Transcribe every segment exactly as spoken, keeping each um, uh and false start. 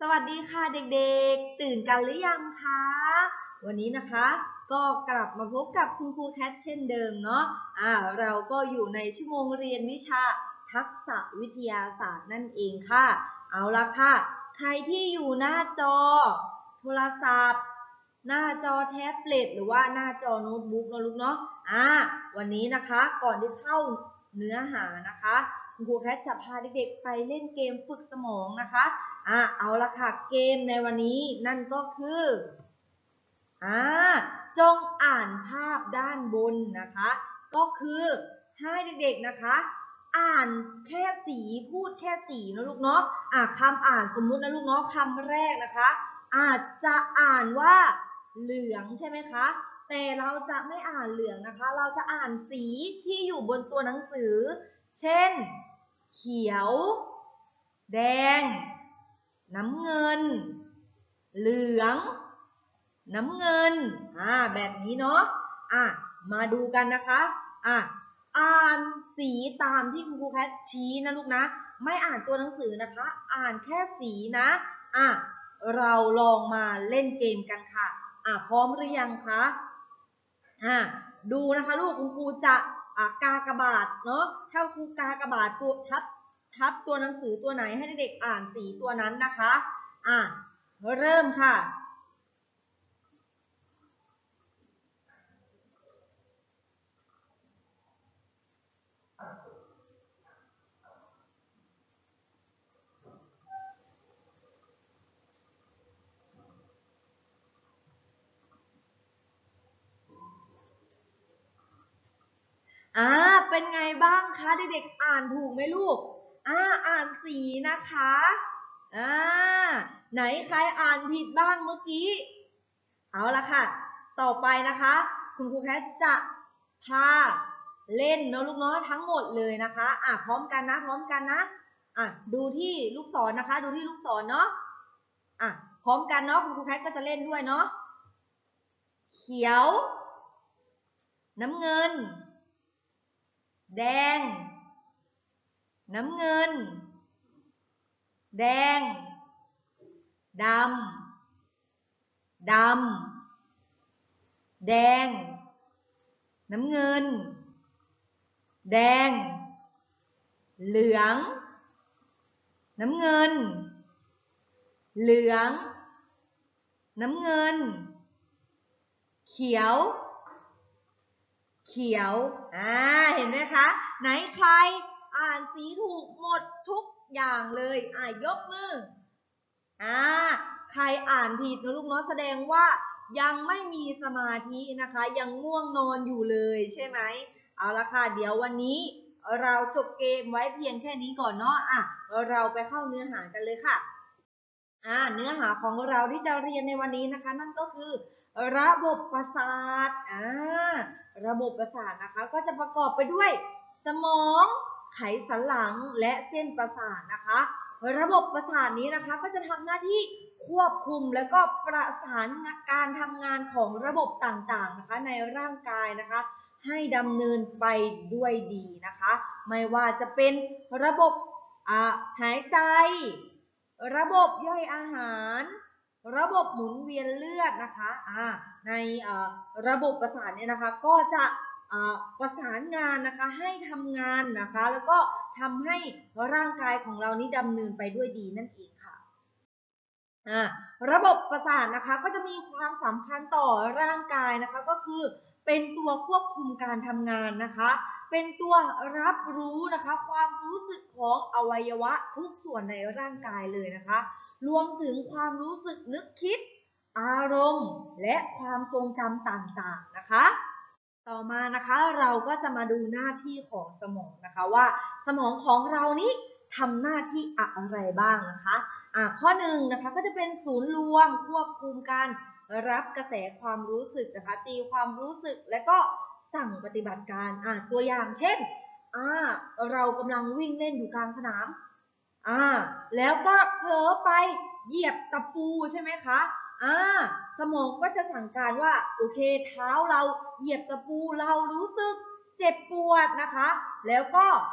สวัสดีค่ะเด็กๆตื่นกันหรือยังคะวันนี้นะคะก็กลับมาพบกับคุณครูแคทเช่นเดิมเนาะอ่าเราก็อยู่ในชั่วโมงเรียนวิชาทักษะวิทยาศาสตร์นั่นเองค่ะเอาละค่ะใครที่อยู่หน้าจอโทรศัพท์หน้าจอแท็บเล็ตหรือว่าหน้าจอโน้ตบุ๊กนะลูกเนาะอ่าวันนี้นะคะก่อนที่เข้าเนื้อหานะคะคุณครูแคทจะพาเด็กๆไปเล่นเกมฝึกสมองนะคะอ่ะเอาละค่ะเกมในวันนี้นั่นก็คืออ่าจงอ่านภาพด้านบนนะคะก็คือให้เด็กๆนะคะอ่านแค่สีพูดแค่สีนะลูกเนาะอ่ะคำอ่านสมมุตินะลูกเนาะคำแรกนะคะอาจจะอ่านว่าเหลืองใช่ไหมคะแต่เราจะไม่อ่านเหลืองนะคะเราจะอ่านสีที่อยู่บนตัวหนังสือเช่นเขียวแดงน้ำเงินเหลืองน้ำเงินอ่าแบบนี้เนาะอ่ะมาดูกันนะคะอ่ะอ่านสีตามที่คุณครูแคทชี้นะลูกนะไม่อ่านตัวหนังสือนะคะอ่านแค่สีนะอ่ะเราลองมาเล่นเกมกันค่ะอ่ะพร้อมหรือยังคะอ่ะดูนะคะลูกคุณครูจะอ่ะกากบาทเนาะถ้าครูกากบาทตัวทับทับตัวหนังสือตัวไหนให้เด็กๆอ่านสีตัวนั้นนะคะอ่ะเริ่มค่ะอ่าเป็นไงบ้างคะเด็กๆอ่านถูกไหมลูกอ่าอ่านสีนะคะอ่าไหนใครอ่านผิดบ้างเมื่อกี้เอาละค่ะต่อไปนะคะคุณครูแคทจะพาเล่นเนาะลูกเนาะทั้งหมดเลยนะคะอ่ะพร้อมกันนะพร้อมกันนะอ่ะดูที่ลูกศรนะคะดูที่ลูกศรเนาะอ่ะพร้อมกันเนาะคุณครูแคทก็จะเล่นด้วยเนาะเขียวน้ำเงินแดงน้ำเงินแดงดำดำแดงน้ำเงินแดงเหลืองน้ำเงินเหลืองน้ำเงินเขียวเขียวอ่าเห็นไหมคะไหนใครอ่านสีถูกหมดทุกอย่างเลยอ่ายกมืออ่าใครอ่านผิดนะลูกเนาะแสดงว่ายังไม่มีสมาธินะคะยังง่วงนอนอยู่เลยใช่ไหมเอาละค่ะเดี๋ยววันนี้เราจบเกมไว้เพียงแค่นี้ก่อนเนาะอ่ะเราไปเข้าเนื้อหากันเลยค่ะอ่าเนื้อหาของเราที่จะเรียนในวันนี้นะคะนั่นก็คือระบบประสาทอ่าระบบประสาทนะคะก็จะประกอบไปด้วยสมองไขสันหลังและเส้นประสาทนะคะระบบประสาทนี้นะคะก็จะทำหน้าที่ควบคุมและก็ประสานการทำงานของระบบต่างๆนะคะในร่างกายนะคะให้ดำเนินไปด้วยดีนะคะไม่ว่าจะเป็นระบบอ่าหายใจระบบย่อยอาหารระบบหมุนเวียนเลือดนะคะอ่าในระบบประสาทเนี่ยนะคะก็จะประสานงานนะคะให้ทำงานนะคะแล้วก็ทำให้ร่างกายของเรานี้ดำเนินไปด้วยดีนั่นเองค่ะระบบประสาทนะคะก็จะมีความสำคัญต่อร่างกายนะคะก็คือเป็นตัวควบคุมการทำงานนะคะเป็นตัวรับรู้นะคะความรู้สึกของอวัยวะทุกส่วนในร่างกายเลยนะคะรวมถึงความรู้สึกนึกคิดอารมณ์และความทรงจำต่างๆนะคะต่อมานะคะเราก็จะมาดูหน้าที่ของสมองนะคะว่าสมองของเรานี้ทำหน้าที่อะไรบ้างนะคะอ่าข้อหนึ่งนะคะก็จะเป็นศูนย์รวมควบคุมการรับกระแสความรู้สึกนะคะตีความรู้สึกและก็สั่งปฏิบัติการอ่าตัวอย่างเช่นอ่าเรากำลังวิ่งเล่นอยู่กลางสนามอ่าแล้วก็เผลอไปเหยียบตะปูใช่ไหมคะอ่าสมองก็จะสั่งการว่าโอเคเท้าเราเหยียบตะปูเรารู้สึกเจ็บปวดนะคะแล้วก็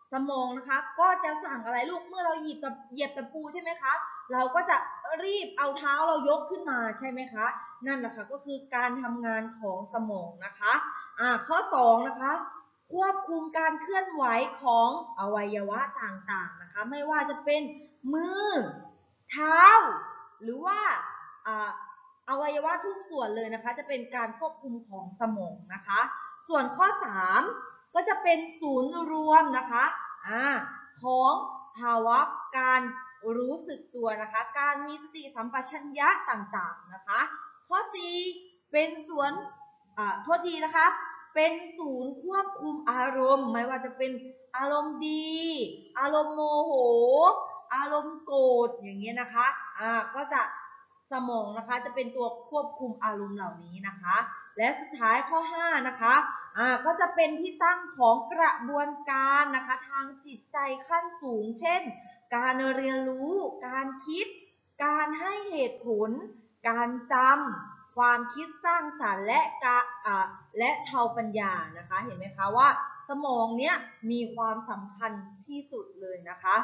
สมองนะคะก็จะสั่งอะไรลูกเมื่อเราหยิบตะเหยียบตะปูใช่ไหมคะเราก็จะรีบเอาเท้าเรายกขึ้นมาใช่ไหมคะนั่นแหละค่ะก็คือการทำงานของสมองนะคะอ่าข้อสองนะคะควบคุมการเคลื่อนไหวของอวัยวะต่างๆนะคะไม่ว่าจะเป็นมือเท้าหรือว่าอ่าอวัยวะทุกส่วนเลยนะคะจะเป็นการควบคุมของสมองนะคะส่วนข้อสามก็จะเป็นศูนย์รวมนะคะอ่าของภาวะการรู้สึกตัวนะคะการมีสติสัมปชัญญะต่างๆนะคะข้อสี่เป็นส่วนอ่าโทษทีนะคะเป็นศูนย์ควบคุมอารมณ์ไม่ว่าจะเป็นอารมณ์ดีอารมณ์โมโหอารมณ์โกรธอย่างเงี้ยนะคะอ่าก็จะสมองนะคะจะเป็นตัวควบคุมอารมณ์เหล่านี้นะคะและสุดท้ายข้อห้านะคะอ่าก็จะเป็นที่ตั้งของกระบวนการนะคะทางจิตใจขั้นสูงเช่นการเรียนรู้การคิดการให้เหตุผลการจำความคิดสร้างสรรค์และกะอ่าและชาวปัญญานะคะเห็นไหมคะว่าสมองเนี้ยมีความสำคัญที่สุดเลยนะคะ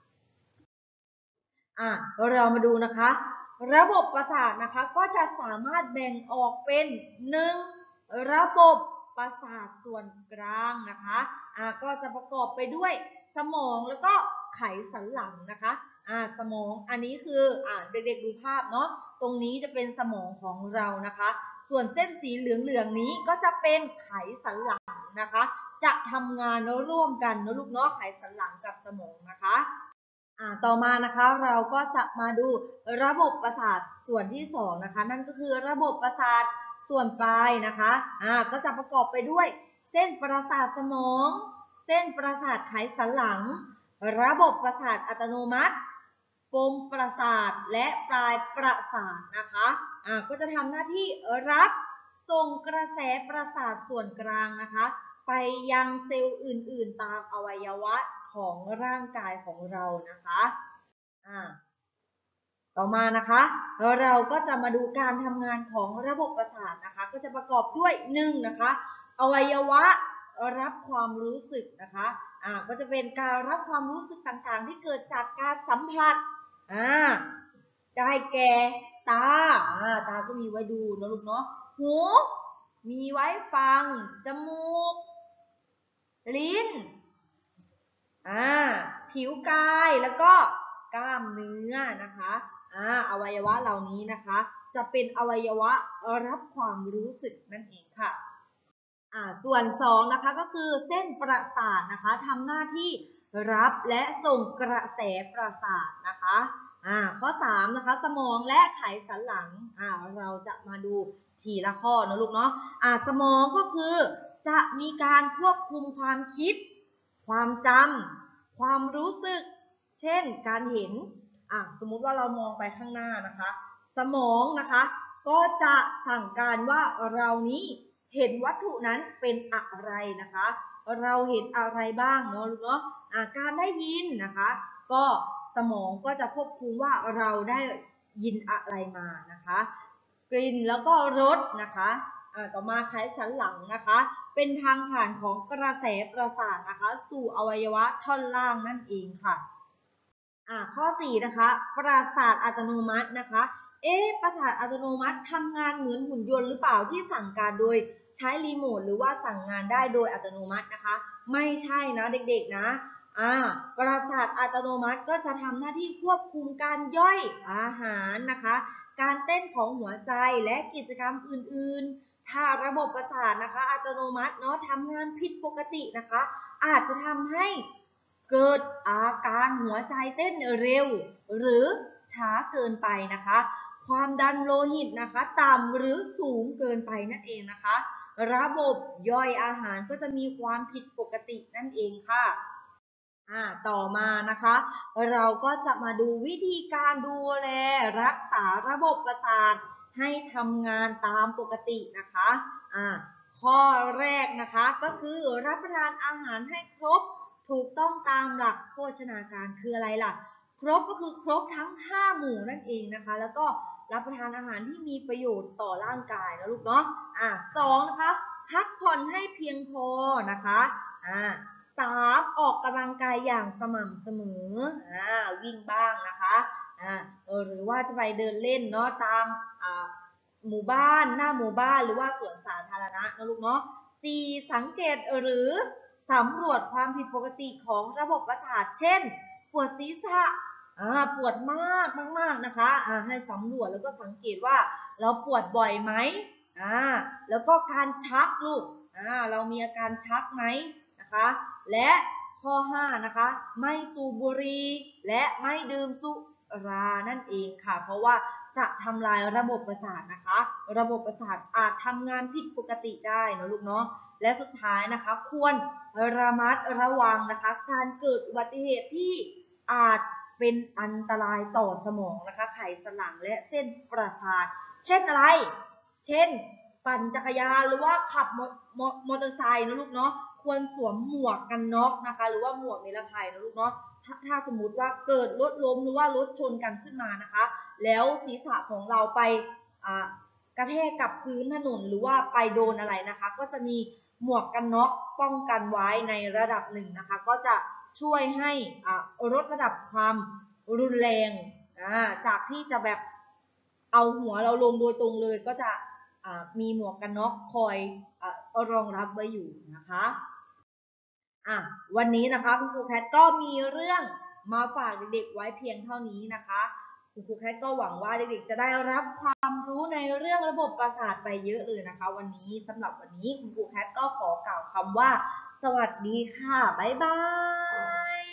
อ่ะเรามาดูนะคะระบบประสาทนะคะก็จะสามารถแบ่งออกเป็นหนึ่งระบบประสาทส่วนกลางนะคะอ่ะก็จะประกอบไปด้วยสมองแล้วก็ไขสันหลังนะคะอ่ะสมองอันนี้คืออ่ะเด็กๆดูภาพเนาะตรงนี้จะเป็นสมองของเรานะคะส่วนเส้นสีเหลืองๆนี้ก็จะเป็นไขสันหลังนะคะจะทำงานร่วมกันนะลูกเนาะไขสันหลังกับสมองนะคะอ่าต่อมานะคะเราก็จะมาดูระบบประสาทส่วนที่สองนะคะนั่นก็คือระบบประสาทส่วนปลายนะคะอ่าก็จะประกอบไปด้วยเส้นประสาทสมองเส้นประสาทไขสันหลังระบบประสาทอัตโนมัติปมประสาทและปลายประสาทนะคะอ่าก็จะทำหน้าที่รับส่งกระแสประสาทส่วนกลางนะคะไปยังเซลล์อื่นๆตามอวัยวะของร่างกายของเรานะคะอ่าต่อมานะคะเราก็จะมาดูการทำงานของระบบประสาทนะคะก็จะประกอบด้วยหนึ่งนะคะอวัยวะรับความรู้สึกนะคะอ่าก็จะเป็นการรับความรู้สึกต่างๆที่เกิดจากการสัมผัสอ่าได้แก่ตาอ่าตาก็มีไว้ดูนะลูกเนาะหูมีไว้ฟังจมูกลิ้นอ่าผิวกายแล้วก็กล้ามเนื้อนะคะอ่าอวัยวะเหล่านี้นะคะจะเป็นอวัยวะรับความรู้สึกนั่นเองค่ะอ่าส่วนสองนะคะก็คือเส้นประสาทนะคะทำหน้าที่รับและส่งกระแสประสาทนะคะอ่าข้อสามนะคะสมองและไขสันหลังอ่าเราจะมาดูทีละข้อนะลูกเนาะอ่าสมองก็คือจะมีการควบคุมความคิดความจำความรู้สึกเช่นการเห็นอ่ะสมมุติว่าเรามองไปข้างหน้านะคะสมองนะคะก็จะสั่งการว่าเรานี้เห็นวัตถุนั้นเป็นอะไรนะคะเราเห็นอะไรบ้างเนาะลูกเนาะอ่ะการได้ยินนะคะก็สมองก็จะควบคุมว่าเราได้ยินอะไรมานะคะกลิ่นแล้วก็รสนะคะอ่าต่อมาไขสันหลังนะคะเป็นทางผ่านของกระแสประสาทนะคะสู่อวัยวะท่อนล่างนั่นเองค่ะอ่าข้อสี่นะคะประสาทอัตโนมัตินะคะเอ๊ะประสาทอัตโนมัติทำงานเหมือนหุ่นยนต์หรือเปล่าที่สั่งการโดยใช้รีโมทหรือว่าสั่งงานได้โดยอัตโนมัตินะคะไม่ใช่นะเด็กๆนะอ่าประสาทอัตโนมัติก็จะทำหน้าที่ควบคุมการย่อยอาหารนะคะการเต้นของหัวใจและกิจกรรมอื่นๆถ้าระบบประสาทนะคะอัตโนมัติเนาะทำงานผิดปกตินะคะอาจจะทำให้เกิดอาการหัวใจเต้นเร็วหรือช้าเกินไปนะคะความดันโลหิตนะคะต่ำหรือสูงเกินไปนั่นเองนะคะระบบย่อยอาหารก็จะมีความผิดปกตินั่นเองค่ะอ่าต่อมานะคะเราก็จะมาดูวิธีการดูแลรักษาระบบประสาทให้ทำงานตามปกตินะคะอ่าข้อแรกนะคะก็คือรับประทานอาหารให้ครบถูกต้องตามหลักโภชนาการคืออะไรล่ะครบก็คือครบทั้งห้าหมู่นั่นเองนะคะแล้วก็รับประทานอาหารที่มีประโยชน์ต่อร่างกายนะลูกเนาะอ่าสองนะคะพักผ่อนให้เพียงพอนะคะอ่าสามออกกำลังกายอย่างสม่ำเสมออ่าวิ่งบ้างนะคะอ่าหรือว่าจะไปเดินเล่นเนาะตามอ่าหมู่บ้านหน้าหมู่บ้านหรือว่าสวนสาธารณะนะลูกเนาะสี่สังเกตหรือสำรวจความผิดปกติของระบบประสาทเช่นปวดศีรษะอ่าปวดมากมากๆนะคะอ่าให้สำรวจแล้วก็สังเกตว่าเราปวดบ่อยไหมอ่าแล้วก็การชักลูกอ่าเรามีอาการชักไหมนะคะและข้อห้านะคะไม่สูบบุหรี่และไม่ดื่มสุรานั่นเองค่ะเพราะว่าจะทำลายระบบประสาทนะคะระบบประสาทอาจทำงานผิดปกติได้นะลูกเนาะและสุดท้ายนะคะควรระมัดระวังนะคะการเกิดอุบัติเหตุที่อาจเป็นอันตรายต่อสมองนะคะไขสันหลังและเส้นประสาทเช่นอะไรเช่นปั่นจักรยานหรือว่าขับมอเตอร์ไซค์นะลูกเนาะควรสวมหมวกกันน็อกนะคะหรือว่าหมวกนิรภัยนะลูกเนาะถ้าถ้าสมมุติว่าเกิดรถล้มหรือว่ารถชนกันขึ้นมานะคะแล้วศีรษะของเราไปอ่ากระแทกกับพื้นถนนหรือว่าไปโดนอะไรนะคะก็จะมีหมวกกันน็อกป้องกันไว้ในระดับหนึ่งนะคะก็จะช่วยให้ลดระดับความรุนแรงจากที่จะแบบเอาหัวเราลงโดยตรงเลยก็จะมีหมวกกันน็อกคอยรองรับไว้อยู่นะคะอ่ะวันนี้นะคะคุณครูแคทก็มีเรื่องมาฝากเด็กๆไว้เพียงเท่านี้นะคะคุณครูแคทก็หวังว่าเด็กๆจะได้รับความรู้ในเรื่องระบบประสาทไปเยอะเลยนะคะวันนี้สำหรับวันนี้คุณครูแคทก็ขอกล่าวคำว่าสวัสดีค่ะบ๊ายบาย